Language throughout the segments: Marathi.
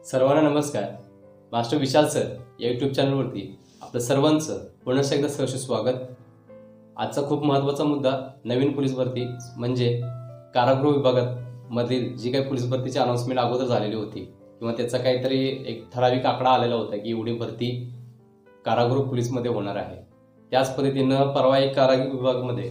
सर्वांना नमस्कार. मास्टर विशाल सर या यूट्यूब चॅनलवरती आपलं सर्वांचं पुन्हा एकदा सहर्ष स्वागत. आजचा खूप महत्त्वाचा मुद्दा नवीन पोलीस भरती म्हणजे कारागृह विभागात मधील जी काही पोलीस भरतीची अनाउन्समेंट अगोदर झालेली होती किंवा त्याचा काहीतरी एक ठराविक आकडा आलेला होता की एवढी भरती कारागृह पोलीसमध्ये होणार आहे. त्याच पद्धतीनं परवा एक कारागृह विभागामध्ये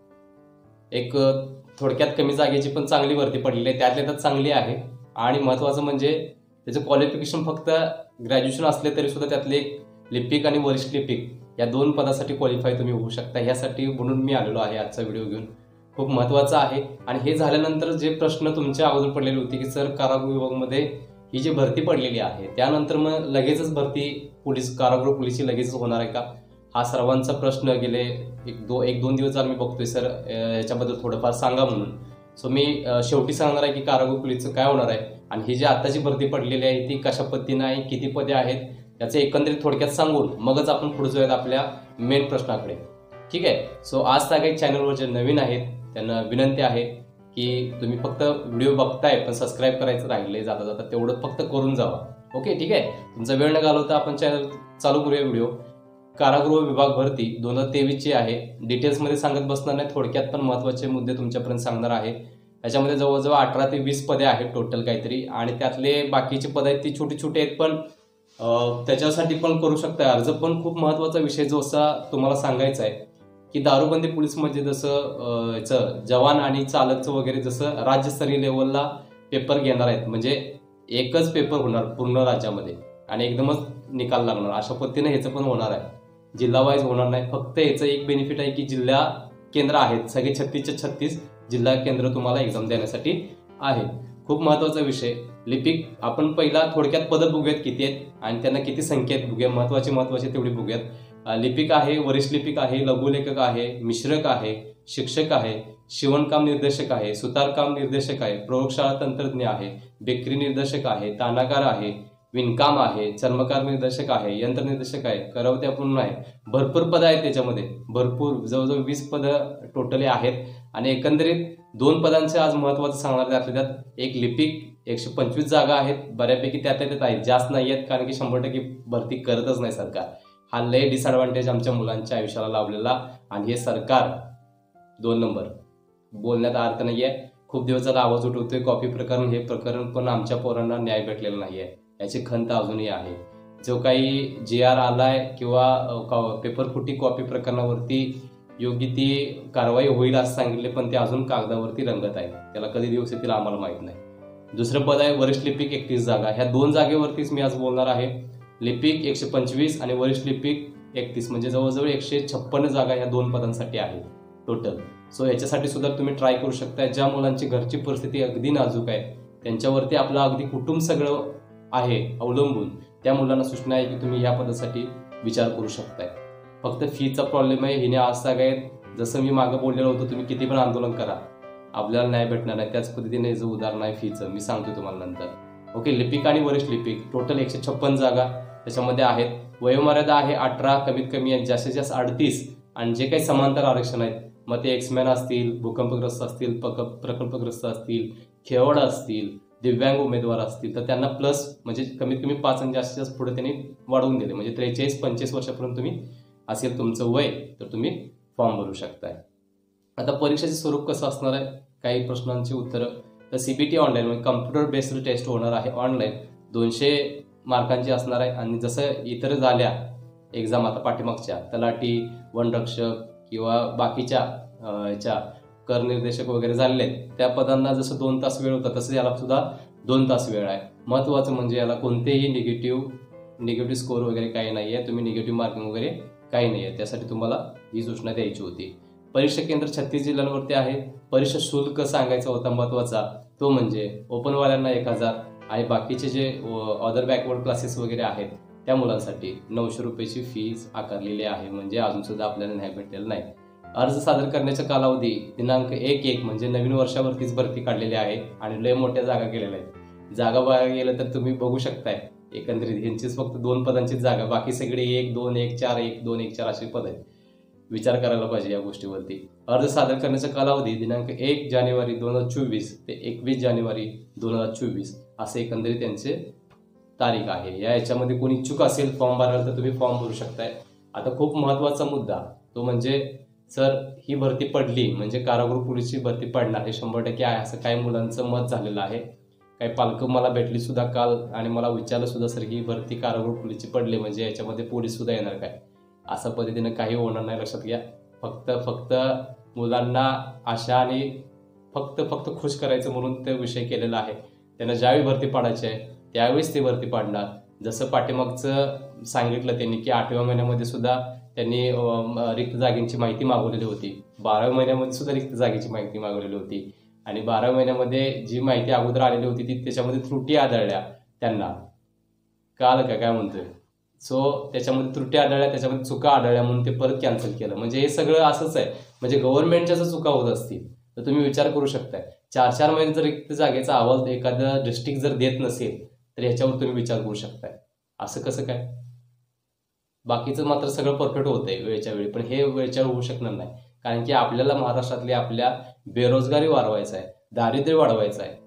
एक थोडक्यात कमी जागेची पण चांगली भरती पडलेली आहे. त्यातल्या त्यात चांगली आहे आणि महत्त्वाचं म्हणजे त्याचं क्वालिफिकेशन फक्त ग्रॅज्युएशन असले तरी सुद्धा त्यातले एक लिपिक आणि वरिष्ठ लिपिक या दोन पदासाठी क्वालिफाय तुम्ही होऊ शकता. ह्यासाठी म्हणून मी आलेलो आहे आजचा व्हिडिओ घेऊन. खूप महत्त्वाचा आहे. आणि हे झाल्यानंतर जे प्रश्न तुमच्या अगोदर पडलेले होते की सर कारागृह विभागामध्ये ही जी भरती पडलेली आहे त्यानंतर मग लगेचच भरती पोलीस कारागृह पोलीसची लगेचच होणार आहे का, हा सर्वांचा प्रश्न गेले एक दोन दिवस झाले मी बघतोय सर याच्याबद्दल थोडंफार सांगा म्हणून. सो मी शेवटी सांगणार आहे की कारागृह पोलीसचं काय होणार आहे आणि ही जी आत्ताची भरती पडलेली आहे ती कशा पद्धतीनं आहे, किती पदे आहेत याचं एकंदरीत थोडक्यात सांगून मगच आपण पुढे जाऊयात आपल्या मेन प्रश्नाकडे. ठीक आहे. सो आज काही चॅनलवर जे नवीन आहेत त्यांना विनंती आहे की तुम्ही फक्त व्हिडिओ बघताय पण सबस्क्राईब करायचं राहिले जाता जाता तेवढं फक्त करून जावा. ओके ठीक आहे. तुमचा वेळ न घालवता आपण चॅनल चालू करूया. व्हिडिओ कारागृह विभाग भरती 2023ची आहे. डिटेल्समध्ये सांगत बसणार नाही, थोडक्यात पण महत्त्वाचे मुद्दे तुमच्यापर्यंत सांगणार आहे. याच्यामध्ये जवळजवळ 18 ते 20 पदे आहेत टोटल काहीतरी आणि त्यातले बाकीचे पद आहेत ती छोटी छोटी आहेत पण त्याच्यासाठी पण करू शकता अर्ज. पण खूप महत्त्वाचा विषय जो असा तुम्हाला सांगायचा आहे की दारूबंदी पोलीस म्हणजे जसं याचं जवान आणि चालकचं वगैरे जसं राज्यस्तरीय लेवलला पेपर घेणार आहेत म्हणजे एकच पेपर होणार पूर्ण राज्यामध्ये आणि एकदमच निकाल लागणार अशा पद्धतीने ह्याचं पण होणार आहे. जिल्हा वाईज होणार नाही. फक्त याचं एक बेनिफिट आहे की जिल्हा केंद्र आहेत सगळे 36च्या 36 जिल्हा केंद्र तुम्हाला एक्झाम देण्यासाठी आहेत. खूप महत्त्वाचा विषय लिपिक. आपण पहिला थोडक्यात पद बघूयात किती आहेत आणि त्यांना किती संख्या आहेत बघूया. महत्त्वाची तेवढी बघूयात. लिपिक आहे, वरिष्ठ लिपिक आहे, लघुलेखक आहे, मिश्रक आहे, शिक्षक आहे, शिवणकाम निर्देशक आहे, सुतारकाम निर्देशक आहे, प्रयोगशाळा तंत्रज्ञ आहे, बेकरी निर्देशक आहे, तानाकार आहे, विणकाम आहे, चर्मकार निर्देशक आहे, यंत्र निर्देशक आहे, करवत्या पूर्ण आहे. भरपूर पदं आहेत त्याच्यामध्ये. भरपूर जवळजवळ 20 पदं टोटली आहेत आणि एकंदरीत 2 पदांचे आज महत्त्वाचं सांगणार त्यातल्या त्यात एक लिपिक 125 जागा आहेत. बऱ्यापैकी त्यातल्या त्यात आहेत, जास्त नाही आहेत कारण की 100% भरती करतच नाही सरकार. हा लय डिसएडव्हान्टेज आमच्या मुलांच्या आयुष्याला लावलेला आणि हे सरकार 2 नंबर बोलण्यात अर्थ नाहीये. खूप दिवस झाला आवाज उठवतोय कॉपी प्रकरण. हे प्रकरण पण आमच्या पोरांना न्याय भेटलेला नाहीये याची खंत अजूनही आहे. जो काही GR आलाय किंवा पेपर फुटी कॉपी प्रकरणावरती योग्य ती कारवाई होईल असं सांगितले पण ते अजून कागदावरती रंगत आहे. त्याला कधी दिवस येतील आम्हाला माहित नाही. दुसरं पद आहे वरिष्ठ लिपिक 31 जागा. ह्या 2 जागेवरतीच मी आज बोलणार आहे. लिपिक 125 आणि वरिष्ठ लिपिक 31 म्हणजे जवळजवळ 156 जागा ह्या 2 पदांसाठी आहेत टोटल. सो याच्यासाठी सुद्धा तुम्ही ट्राय करू शकता. ज्या मुलांची घरची परिस्थिती अगदी नाजूक आहे त्यांच्यावरती आपलं अगदी कुटुंब सगळं आहे अवलंबून त्या मुलांना सूचना आहे की तुम्ही या पदासाठी विचार करू शकताय. फक्त फीचा प्रॉब्लेम आहे. हिने आज सांगायत जसं मी मागं बोललेलो होतो तुम्ही किती पण आंदोलन करा आपल्याला न्याय भेटणार नाही. त्याच पद्धतीने याचं उदाहरण आहे फीचं, मी सांगतो तुम्हाला नंतर. ओके. लिपिक आणि वरिष्ठ लिपिक टोटल 156 जागा त्याच्यामध्ये आहेत. वयोमर्यादा आहे 18, कमीत कमी आहे जास्तीत जास्त 38 आणि जे काही समांतर आरक्षण आहेत मग ते एक्समॅन असतील, भूकंपग्रस्त असतील, प्रकल्पग्रस्त असतील, खेळाडू असतील, दिव्यांग उमेदवार असतील तर त्यांना प्लस म्हणजे कमीत कमी 5 आणि जास्तीत जास्त पुढे त्यांनी वाढवून दिले म्हणजे 43-45 वर्षापर्यंत तुम्ही असेल तुमचं वय तर तुम्ही फॉर्म भरू शकताय. आता परीक्षेचे स्वरूप कसं असणार आहे, काही प्रश्नांची उत्तरं. तर CBT ऑनलाईन म्हणजे कम्प्युटर बेस्ड टेस्ट होणार आहे ऑनलाईन. 200 मार्कांची असणार आहे आणि जसं इतर झाल्या एक्झाम आता पाठीमागच्या तलाठी, वनरक्षक किंवा बाकीच्या ह्याच्या कर निर्देशक वगैरे झालेले आहेत त्या पदांना जसं 2 तास वेळ होता तसं याला सुद्धा 2 तास वेळ आहे. महत्त्वाचं म्हणजे याला कोणतेही निगेटिव्ह स्कोर वगैरे काही नाही आहे. तुम्ही निगेटिव्ह मार्किंग वगैरे काही नाही आहे. त्यासाठी तुम्हाला ही सूचना द्यायची होती. परीक्षा केंद्र 36 जिल्ह्यांवरती आहे. परीक्षा शुल्क सांगायचा होता महत्त्वाचा तो म्हणजे ओपनवाल्यांना 1000 आणि बाकीचे जे अदर बॅकवर्ड क्लासेस वगैरे आहेत त्या मुलांसाठी 900 रुपयाची फीज आकारलेली आहे म्हणजे अजून सुद्धा आपल्याला न्याय भेटलेला नाही. अर्ज सादर करण्याचा कालावधी दिनांक 1/1 म्हणजे नवीन वर्षावरतीच भरती काढलेली आहे आणि लय मोठ्या जागा केलेल्या आहेत. जागा बघायला गेलं तर तुम्ही बघू शकताय एकंदरीत यांचीच फक्त 2 पदांचीच जागा, बाकी सगळे 1, 2, 1, 4, 1, 2, 1, 4 असे पद आहेत. विचार करायला पाहिजे या गोष्टीवरती. अर्ज सादर करण्याचा कालावधी दिनांक 1 जानेवारी 2024 ते 21 जानेवारी 2024 असे एकंदरीत त्यांचे तारीख आहे. याच्यामध्ये कोणी इच्छुक असेल फॉर्म भरायला तर तुम्ही फॉर्म भरू शकताय. आता खूप महत्त्वाचा मुद्दा तो म्हणजे सर ही भरती पडली म्हणजे कारागृह पोलीसची भरती पडणार हे 100% आहे असं काही मुलांचं मत झालेलं आहे. काही पालक मला भेटली सुद्धा काल आणि मला विचारलं सुद्धा सर ही भरती कारागृह पोलीसची पडली म्हणजे याच्यामध्ये पोलीस सुद्धा येणार काय? अशा पद्धतीने काही होणार नाही, लक्षात घ्या. फक्त मुलांना आशा आणि फक्त खुश करायचं म्हणून ते विषय केलेला आहे. त्यांना ज्यावेळी भरती पाडायची आहे त्यावेळीच ती भरती पाडणार. जसं पाठीमागचं सांगितलं त्यांनी की 8व्या महिन्यामध्ये सुद्धा त्यांनी रिक्त जागेची माहिती मागवलेली होती. 12व्या महिन्यामध्ये सुद्धा रिक्त जागेची माहिती मागवलेली होती आणि 12व्या महिन्यामध्ये जी माहिती अगोदर आलेली होती ती त्याच्यामध्ये त्रुटी आढळल्या त्यांना. कळलं का काय म्हणतोय? सो त्याच्यामध्ये त्रुटी आढळल्या, त्याच्यामध्ये चुका आढळल्या म्हणून ते परत कॅन्सल केलं. म्हणजे हे सगळं असंच आहे. म्हणजे गव्हर्नमेंटच्या जर चुका होत असतील तर तुम्ही विचार करू शकताय 4-4 महिने जर रिक्त जागेचा अहवाल एखादं डिस्ट्रिक्ट जर देत नसेल तर ह्याच्यावर तुम्ही विचार करू शकताय असं कसं काय? बाकीचं मात्र सगळं परफेक्ट होतंय वेळच्या वेळी, पण हे वेळच्या होऊ शकणार नाही. कारण की आपल्याला महाराष्ट्रातली आपल्या बेरोजगारी वाढवायचा आहे, दारिद्र्य वाढवायचं आहे,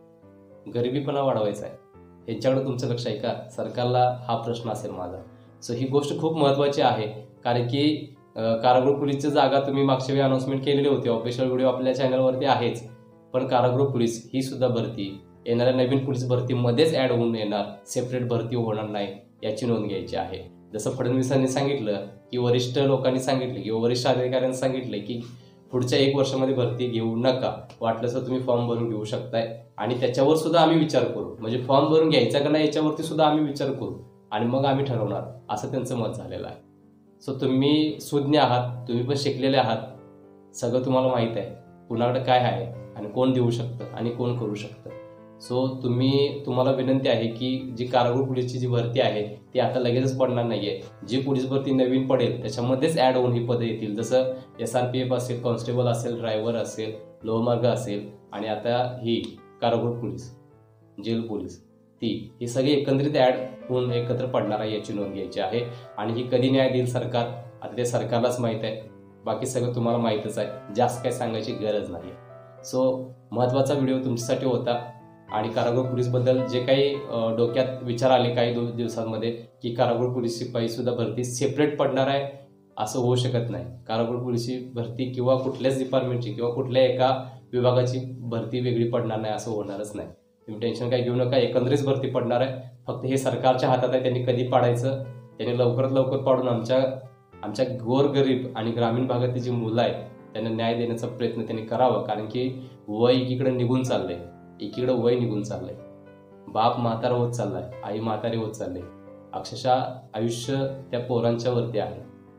गरिबीपणा वाढवायचा आहे. ह्यांच्याकडे तुमचं लक्ष आहे का? सरकारला हा प्रश्न असेल माझा. सो ही गोष्ट खूप महत्त्वाची आहे. कारण की कारागृह पोलीसची जागा तुम्ही मागच्या वेळी अनाऊन्समेंट केलेली होती, ऑफिशियल व्हिडिओ आपल्या चॅनलवरती आहेच. पण कारागृह पोलीस ही सुद्धा भरती येणाऱ्या नवीन पोलीस भरतीमध्येच ॲड होऊन येणार, सेपरेट भरती होणार नाही याची नोंद घ्यायची आहे. जसं फडणवीसांनी सांगितलं की वरिष्ठ लोकांनी सांगितले किंवा वरिष्ठ अधिकाऱ्यांनी सांगितले की पुढच्या 1 वर्षामध्ये भरती घेऊ नका, वाटलं तर तुम्ही फॉर्म भरून घेऊ शकताय आणि त्याच्यावर सुद्धा आम्ही विचार करू. म्हणजे फॉर्म भरून घ्यायचा का नाही याच्यावरती सुद्धा आम्ही विचार करू आणि मग आम्ही ठरवणार असं त्यांचं मत झालेलं आहे. सो तुम्ही सुज्ञ आहात, तुम्ही पण शिकलेले आहात, सगळं तुम्हाला माहीत आहे कुणाकडे काय आहे आणि कोण देऊ शकतं आणि कोण करू शकतं. सो तुम्हाला विनंती आहे की जी कारागृह पोलीसची जी भरती आहे ती आता लगेचच पडणार नाहीये. जी पोलीस भरती नवीन पडेल त्याच्यामध्येच ॲड होऊन ही पदं येतील. जसं SRPF असेल, कॉन्स्टेबल असेल, ड्रायव्हर असेल, लोहमार्ग असेल आणि आता ही कारागृह पोलीस, जेल पोलीस, ही सगळी एकत्रित ॲड होऊन एकत्र पडणार आहे याची नोंद घ्यायची आहे. आणि ही कधी न्याय देईल सरकार आता ते सरकारलाच माहीत आहे. बाकी सगळं तुम्हाला माहीतच आहे, जास्त काही सांगायची गरज नाही. सो महत्त्वाचा व्हिडिओ तुमच्यासाठी होता. आणि कारागृह पोलीसबद्दल जे काही डोक्यात विचार आले काही दिवसांमध्ये की कारागृह पोलीस शिपाई सुद्धा भरती सेपरेट पडणार आहे, असं होऊ शकत नाही. कारागृह पोलीसची भरती किंवा कुठल्याच डिपार्टमेंटची किंवा कुठल्या एका विभागाची भरती वेगळी पडणार नाही, असं होणारच नाही. तुम्ही टेन्शन काही घेऊ नका, एकंदरीत भरती पडणार आहे. फक्त हे सरकारच्या हातात आहे, त्यांनी कधी पाडायचं, त्यांनी लवकरात लवकर पाडून आमच्या गोरगरीब आणि ग्रामीण भागातील जी मुलं आहेत त्यांना न्याय देण्याचा प्रयत्न त्यांनी करावा. कारण की वय एकीकडे निघून चाललंय, एकीकडे वय निघून चाललंय, बाप म्हातारा होत चाललाय, आई म्हातारी होत चालले. अक्षरशः आयुष्य त्या पोरांच्या वरती आहे,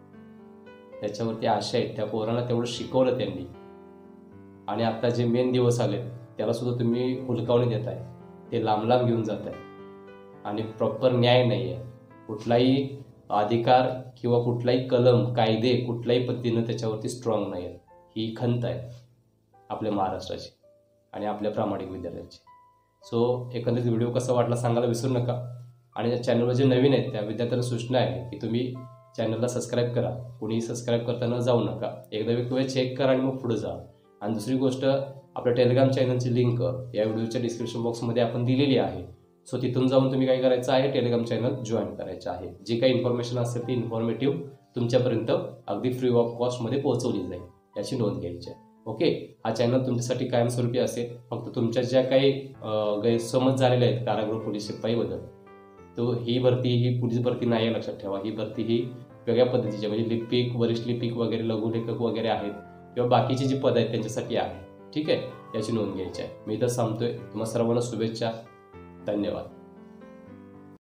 त्याच्यावरती आशा आहेत. त्या पोरांना तेवढं शिकवलं त्यांनी आणि आता जे मेन दिवस आले त्याला सुद्धा तुम्ही हुलकावणी देताय, ते लांब लांब घेऊन जात आहे आणि प्रॉपर न्याय नाही आहे. कुठलाही अधिकार किंवा कुठलाही कलम, कायदे कुठल्याही पद्धतीनं त्याच्यावरती स्ट्रॉंग नाही आहेत. ही खंत आहे आपल्या महाराष्ट्राची आणि आपल्या प्रामाणिक विद्यार्थ्यांची. सो एकंदरीत व्हिडिओ कसा वाटला सांगायला विसरू नका. आणि चॅनलवर जे नवीन आहेत त्या विद्यार्थ्यांना सूचना आहे की तुम्ही चॅनलला सबस्क्राईब करा. कोणीही सबस्क्राईब करताना जाऊ नका, एकदा वेळ चेक करा आणि मग पुढे जा. आणि दुसरी गोष्ट, आपल्या टेलिग्राम चॅनलची लिंक या व्हिडिओच्या डिस्क्रिप्शन बॉक्समध्ये आपण दिलेली आहे. सो तिथून जाऊन तुम्ही काय करायचं आहे, टेलिग्राम चॅनल जॉईन करायचं आहे. जी काही इन्फॉर्मेशन असेल ती इन्फॉर्मेटिव्ह तुमच्यापर्यंत अगदी फ्री ऑफ कॉस्टमध्ये पोहोचवली जाईल, याची नोंद घ्यायची आहे. ओके, हा चॅनल तुमच्यासाठी कायमस्वरूपी असेल. फक्त तुमच्या ज्या काही गैरसमज झालेले आहेत कारागृह पोलीस शिपाईबद्दल, तो ही भरती ही पोलीस भरती नाही आहे, लक्षात ठेवा. ही भरती ही वेगळ्या पद्धतीची, म्हणजे लिपिक, वरिष्ठ लिपिक वगैरे, लघुलेखक वगैरे आहेत किंवा बाकीची जी पदं आहेत त्यांच्यासाठी आहे. ठीक आहे, याची नोंद घ्यायची आहे. मी तर सांगतोय. तुम्हाला सर्वांना शुभेच्छा. धन्यवाद.